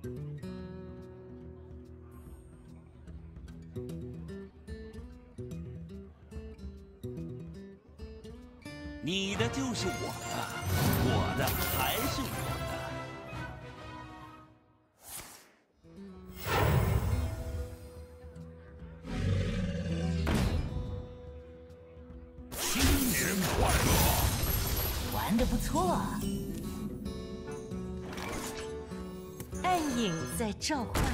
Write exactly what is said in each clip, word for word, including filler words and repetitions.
你的就是我的，我的还是我的。 新年快乐！ 玩得不错。暗影在召唤。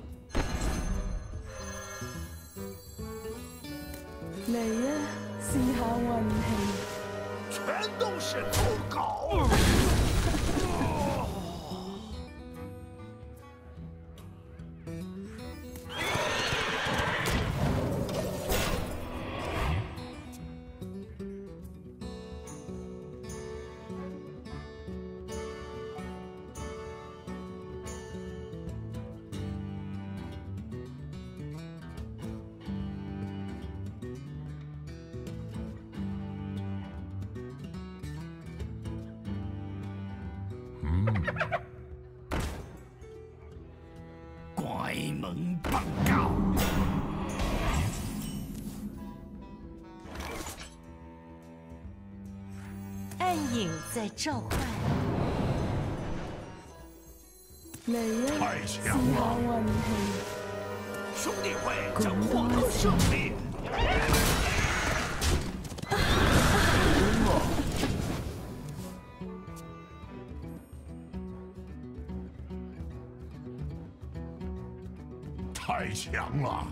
嚟啊，試下運氣。 全都是偷狗！ 怪门报告。 暗影在召唤。 嚟啊！ 太試强下了！ 運氣。 兄弟会将获得胜利。太强了！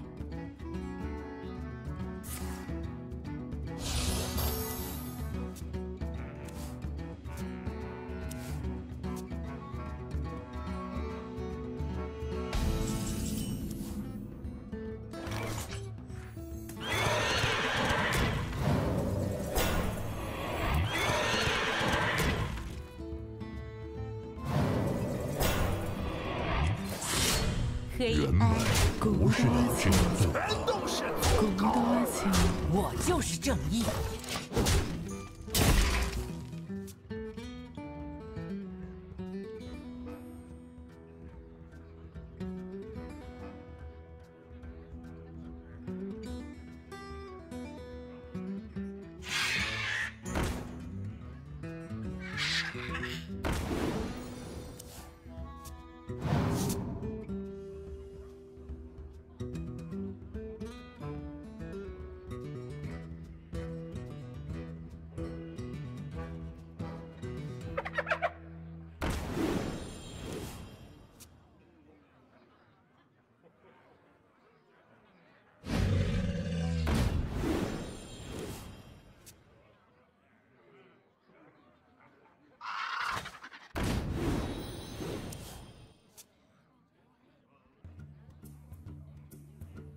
黑人们暗， 不是你军人， 咁多錢， 我就是正义。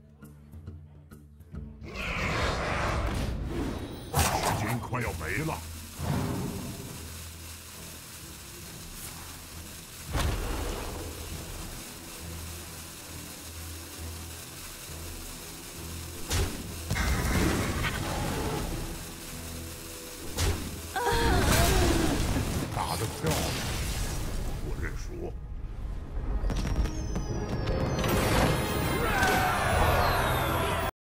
时间快要没了。